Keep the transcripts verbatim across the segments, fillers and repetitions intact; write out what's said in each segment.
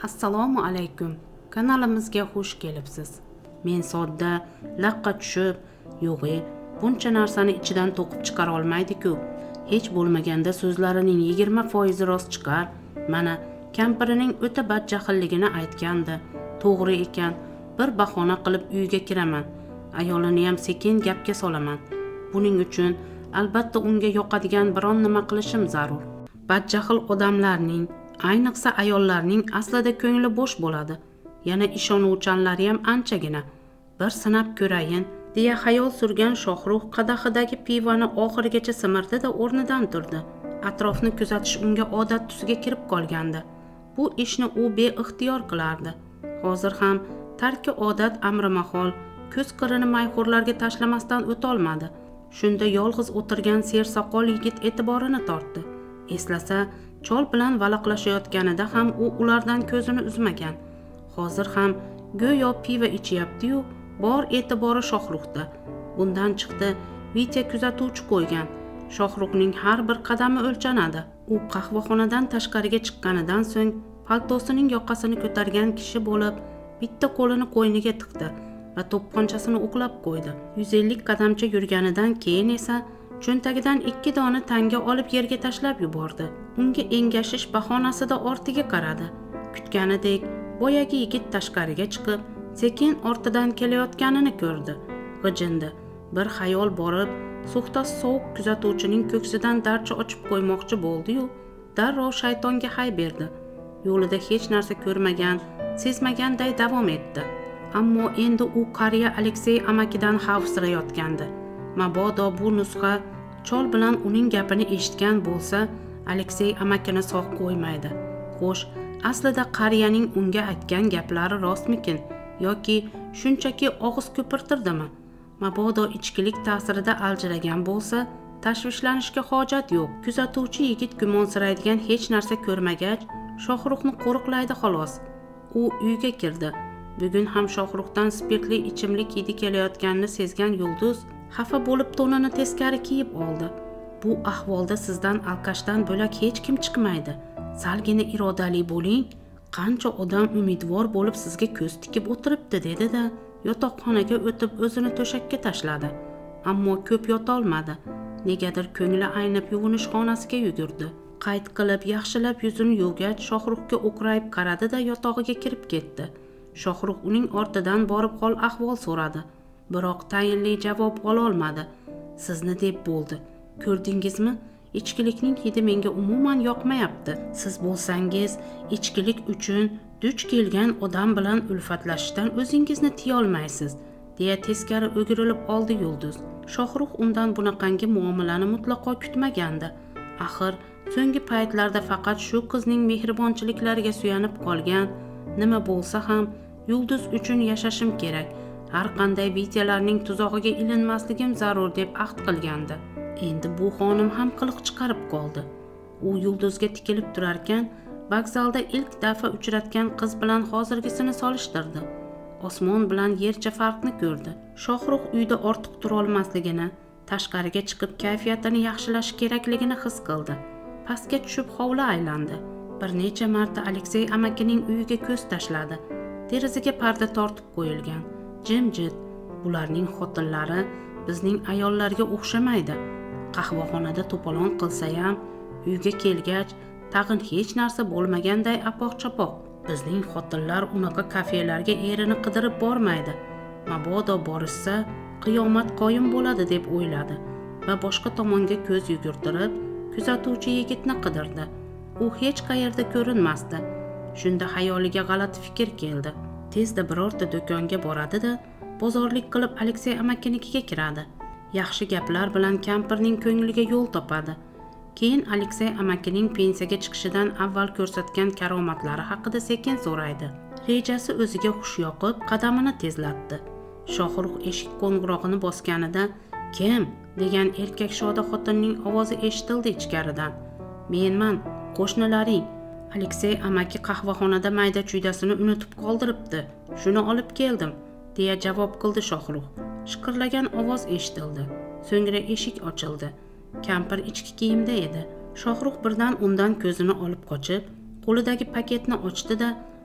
Assalomu alaykum. Kanalimizga xush kelibsiz. Men sodda laqqa tushib, yo'g'e, buncha narsani ichidan to'qib chiqara olmaydi-ku. Hech bo'lmaganda so'zlarining yigirma foiz rost chiqar. Mana kampirining o'ta badjahlligini aytgandi. To'g'ri ekan. Bir bahona qilib uyga kiraman. Ayolini ham sekin gapga solaman. Buning uchun albatta unga yoqadigan biron nima qilishim zarur. Badjahl odamlarning, ayniqsa ayollarning aslida ko'ngli bo'sh bo'ladi. Yana ishonuvchanlari ham anchagina. Bir sinab ko'rayin, deya xayol surgan Shohrux qadahidagi pivoni oxirigacha simirdi-da o'rnidan turdi. Atrofni kuzatish unga odat tusiga kirib qolgandi. Bu ishni u beixtiyor qilardi. Hozir ham tarki odat amri mahol ko'z qirini mayxo'rlarga tashlamasdan o'tolmadi. Shunda yolg'iz o'tirgan sersoqol yigit e'tiborini tortdi. Eslasa, chol bilan valaqlashayotganida ham u ulardan ko'zini uzmagan. Hozir ham go'yo piva ichyapti-yu, bor e'tibori Shohruxda. Bundan chiqdi, Vitya kuzatuvchi qo'ygan. Shohruxning har bir qadami o'lchanadi. U qahvaxonadan tashqariga chiqqanidan so'ng paltosining yoqasini ko'targan kishi bo'lib, bitta qo'lini qo'yniga tiqdi va to'pponchasini o'qlab qo'ydi. yuz ellik qadamcha yurganidan keyin esa cho'ntagidan ikki dona tanga olib yerga tashlab yubordi. Unga engashish bahonasida ortiga qaradi. Kutganidek, boyagi yigit tashqariga chiqib, sekin ortidan kelayotganini ko'rdi. G'ijindi. Bir xayol borib, suxta sovuq kuzatuvchining ko'ksidan darcha ochib qo'ymoqchi bo'ldi-yu, darrov shaytonga hay berdi. Yo'lida hech narsa ko'rmagan, sezmaganday davom etdi. Ammo endi u qariya Aleksey amakidan xavfsirayotgandi. Mabodo bu nusxa chol bilan uning gapini eshitgan bo'lsa, Aleksey amakini sog' qo'ymaydi. Xo'sh, aslida qariyaning unga aytgan gaplari rostmikin yoki shunchaki og'iz ko'pirtirdimi? Mabodo ichkilik ta'sirida aljiragan bo'lsa, tashvishlanishga hojat yo'q. Kuzatuvchi yigit gumonsiraydigan hech narsa ko'rmagach, Shohruxni qo'riqlaydi xolos. U uyga kirdi. Bugun ham Shohruxdan spirtli ichimlik hidi kelayotganini sezgan Yulduz xafa bo'lib to'nini teskari kiyib oldi. Bu ahvolda sizdan alkashdan bo'lak hech kim chiqmaydi. Salgina irodali bo'ling. Qancha odam umidvor bo'lib sizga ko'z tikib o'tiribdi, dedi-da, yotoqxonaga o'tib o'zini to'shakka tashladi. Ammo ko'p yota olmadi. Negadir ko'ngli aynib yuvinish xonasiga yugurdi. Qayd qilib, yaxshilab yuzini yuvgach, Shohruxga o'qrayib qaradi-da yotog'iga kirib ketdi. Shohrux uning ortidan borib hol ahvol so'radi. Biroq tayinli javob ola olmadi. Sizni deb bo'ldi. Ko'rdingizmi? Ichkilikning hidi menga umuman yoqmayapti. Siz bo'lsangiz, ichkilik uchun duch kelgan odam bilan ulfatlashishdan o'zingizni tiya olmaysiz, deya teskari o'girilib oldi Yulduz. Shohrux undan bunaqangi muomalani mutlaqo kutmagandi. Axir so'nggi paytlarda faqat shu qizning mehribonchiliklariga suyanib qolgan. Nima bo'lsa ham Yulduz uchun yashashim kerak. Har qanday Vityalarning tuzog'iga ilinmasligim zarur deb ahd qilgandi. Endi bu xonim ham qiliq chiqarib qoldi. U Yulduzga tikilib turarkan, vokzalda ilk dafa uchratgan qiz bilan hozirgisini solishtirdi. Osmon bilan yercha farqni ko'rdi. Shohrux uyda ortiq tura olmasligini, tashqariga chiqib kayfiyatini yaxshilash kerakligini his qildi. Pastga tushib hovli aylandi. Bir necha marta Aleksey amakining uyiga ko'z tashladi. Derazaga parda tortib qo'yilgan. Jimjit. Bularning xotinlari bizning ayollarga o'xshamaydi. Qahvaxonada to'polon qilsa ham, uyga kelgach tag'in hech narsa bo'lmaganday apoq-chapoq. Bizning xotinlar unaqa kafelarga erini qidirib bormaydi. Mabodo borishsa, qiyomat qoyim bo'ladi deb o'yladi va boshqa tomonga ko'z yugurtirib, kuzatuvchi yigitni qidirdi. U hech qayerda ko'rinmasdi. Shunda xayoliga g'alati fikr keldi. Tezda birorta do'konga boradi-da, bozorlik qilib Aleksey amakinikiga kiradi. Yaxshi gaplar bilan kampirning ko'ngliga yo'l topadi. Keyin Aleksey amakining pensiyaga chiqishidan avval ko'rsatgan karomatlari haqida sekin so'raydi. Rejasi o'ziga xush yoqib, qadamini tezlatdi. Shohrux eshik qo'ng'irog'ini bosganida, "Kim?" degan erkak shoda xotinning ovozi eshitildi ichkaridan. "Menman, qo'shnilaring. Aleksey amaki qahvaxonada mayda-chuydasini unutib qoldiribdi. Shuni olib keldim", deya javob qildi Shohrux. Shiqirlagan ovoz eshitildi. So'ngra eshik ochildi. Kampir ichki kiyimda edi. Shohrux birdan undan ko'zini olib qochib, qo'lidagi paketni ochdi-da,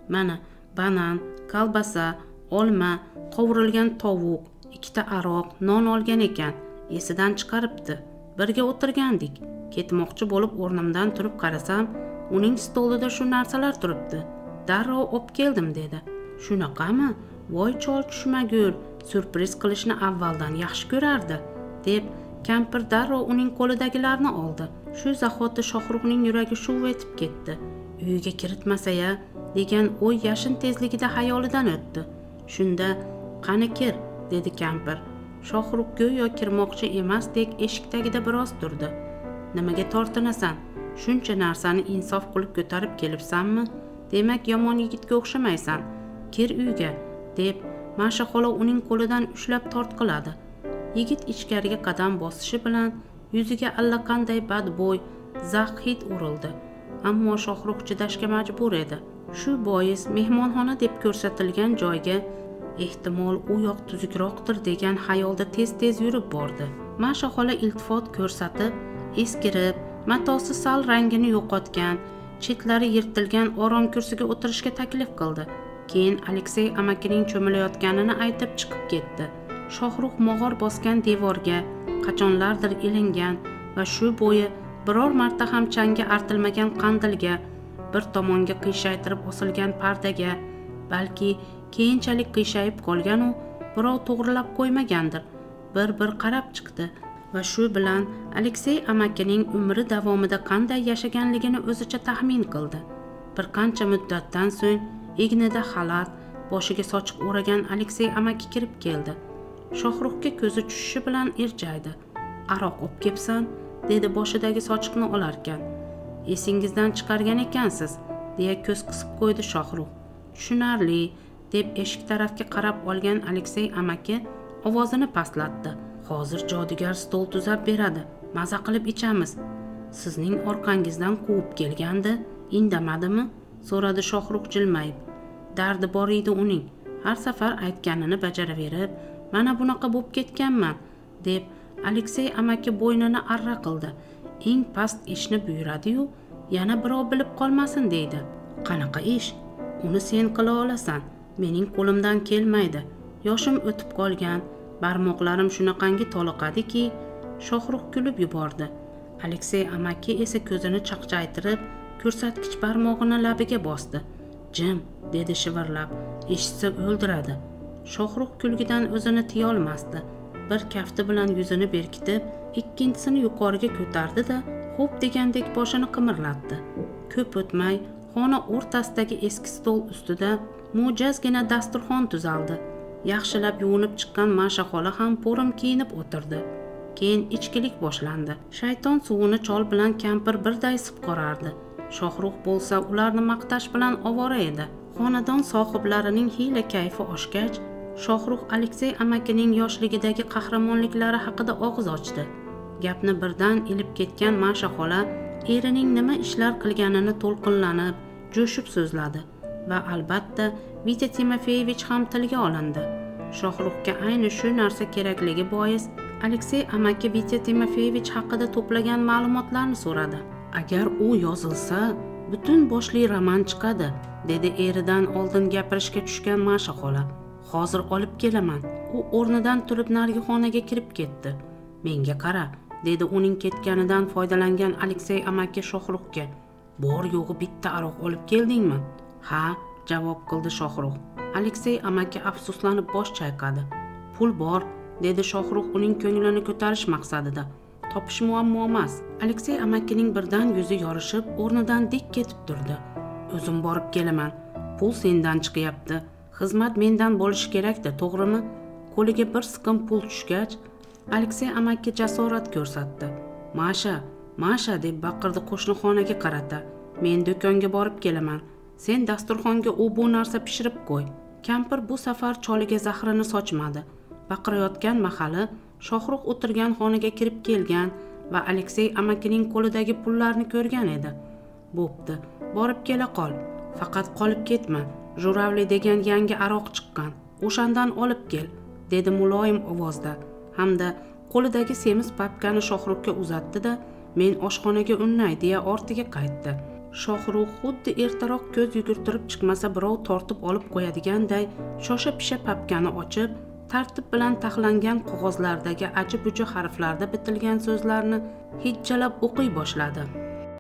Mana banan, kolbasa, olma, qovurilgan tovuq, ikkita aroq, non olgan ekan. Esidan chiqaribdi. Birga o'tirgandik. Ketmoqchi bo'lib o'rnimdan turib qarasam, uning stolida shu narsalar turibdi. Darrov olib keldim dedi. Shunaqami? Voy chol tushmagur, surpriz qilishni avvaldan yaxshi ko'rardi, deb kampir darrov uning qo'lidagilarni oldi. Shu zahoti Shohruxning yuragi shuv etib ketdi. Uyiga kiritmasa-ya degan o'y yashin tezligida xayolidan o'tdi. Shunda, "Qani kir", dedi kampir. Shohrux go'yo kirmoqchi emasdek eshik tagida biroz turdi. "Nimaga tortinasan? Shuncha narsani insof qilib ko'tarib kelibsanmi? Demak, yomon yigitga o'xshamaysan. Kir uyga", deb Masha xola uning qo'lidan ushlab tortqiladi. Yigit ichkariga qadam bosishi bilan yuziga allaqanday badbo'y, zax hid urildi. Ammo Shohrux chidashga majbur edi. Shu bois mehmonxona deb ko'rsatilgan joyga ehtimol u yoq tuzukroqdir degan xayolda tez-tez yurib bordi. Masha xola iltifot ko'rsatib, eskirib, matosi sal rangini yo'qotgan, chetlari yirtilgan orom kursiga o'tirishga taklif qildi. Keyin Aleksey amakining cho'milayotganini aytib chiqib ketdi. Shohrux mog'or bosgan devorga, qachonlardir ilingan va shu bo'yi biror marta ham changga artilmagan qandilga, bir tomonga qiyshaytirib osilgan pardaga, balki keyinchalik qiyshayib qolgan u birov to'g'rilab qo'ymagandir. Bir-bir qarab chiqdi va shu bilan Aleksey amakining umri davomida qanday yashaganligini o'zicha taxmin qildi. Bir qancha muddatdan so'ng egnida xalat, boshiga sochiq o'ragan Aleksey amaki kirib keldi. Shohruxga ko'zi tushishi bilan irjaydi. "Aroq olib kelibsan", dedi boshidagi sochiqni olarkan. "Esingizdan chiqargan ekansiz", deya ko'z qisib qo'ydi Shohrux. "Tushunarli", deb eshik tarafga qarab olgan Aleksey amaki ovozini pastlatdi. "Hozir jodugar stol tuzab beradi. Maza qilib ichamiz. Sizning orqangizdan quvib kelgandi, indamadimi?" so'radi Shohrux jilmayib. Dardi bor edi uning. Har safar aytganini bajaraverib, "Mana bunaqa bo'lib ketganman", deb Aleksey amaki bo'ynini arra qildi. Eng past ishni buyuradi-yu, yana birov bilib qolmasin deydi. "Qanaqa ish? Uni sen qila olasan. Mening qo'limdan kelmaydi. Yoshim o'tib qolgan, barmoqlarim shunaqangi toliqadiki", Shohrux kulib yubordi. Aleksey amaki esa ko'zini chaqchaytirib, ko'rsatkich barmog'ini labiga bosdi. "Jim", dedi shivirlab, "eshitsa o'ldiradi". Shohrux kulgidan o'zini tiya olmasdi. Bir kafti bilan yuzini berkitib, ikkinchisini yuqoriga ko'tardi-da, "Xo'p" degandek boshini qimirlatdi. Ko'p o'tmay xona o'rtasidagi eski stol ustida mo'jazgina dasturxon tuzaldi. Yaxshilab yuvinib chiqqan Masha xola ham po'rim kiyinib o'tirdi. Keyin ichkilik boshlandi. Shayton suvini chol bilan kampir birday sip qorardi. Shohrux bo'lsa ularni maqtash bilan ovora edi. Xonadon sohiblarining hiyla kayfi oshgach, Shohrux Aleksey amakining yoshligidagi qahramonliklari haqida og'iz ochdi. Gapni birdan ilib ketgan Masha xola erining nima ishlar qilganini to'lqinlanib, jo'shib so'zladi va albatta Vitya Timofeyevich ham tilga olindi. Shohruxga ayni shu narsa kerakligi bois Aleksey amaki Vitya Timofeyevich haqida to'plagan ma'lumotlarni so'radi. "Agar u yozilsa, butun boshli roman chiqadi", dedi eridan oldin gapirishga tushgan Masha xola. "Hozir olib kelaman." U o'rnidan turib narigi xonaga kirib ketdi. "Menga qara", dedi uning ketganidan foydalangan Aleksey amaki Shohruxga. "Bor yo'g'i bitta aroq olib keldingmi?" "Ha", javob qildi Shohrux. Aleksey amaki afsuslanib bosh chayqadi. "Pul bor", dedi Shohrux uning ko'nglini ko'tarish maqsadida. "Topish muammo emas." Aleksey amakining birdan yuzi yorishib, o'rnidan dik ketib turdi. "O'zim borib kelaman. Pul sendan chiqyapti. Xizmat mendan bo'lishi kerak-da, to'g'rimi?" Qo'liga bir siqim pul tushgach, Aleksey amaki jasorat ko'rsatdi. "Masha, Masha", deb baqirdi qo'shni xonaga qarata. "Men do'konga borib kelaman. Sen dasturxonga u bu narsa pishirib qo'y." Kampir bu safar choliga zahrini sochmadi. Baqirayotgan mahali Shohrux o'tirgan xonaga kirib kelgan va Aleksey amakining qo'lidagi pullarni ko'rgan edi. "Bo'pti, borib kela qol. Faqat qolib ketma. Juravli degan yangi aroq chiqqan. O'shandan olib kel", dedi muloyim ovozda, hamda qo'lidagi semiz papkani Shohruxga uzatdi-da, "Men oshxonaga unnay", deya ortiga qaytdi. Shohrux xuddi ertaroq ko'z yugurtirib chiqmasa birov tortib olib qo'yadiganday shosha pisha papkani ochib, tartib bilan taxlangan qog'ozlardagi aji-buji harflarda bitilgan so'zlarni hijjalab o'qiy boshladi.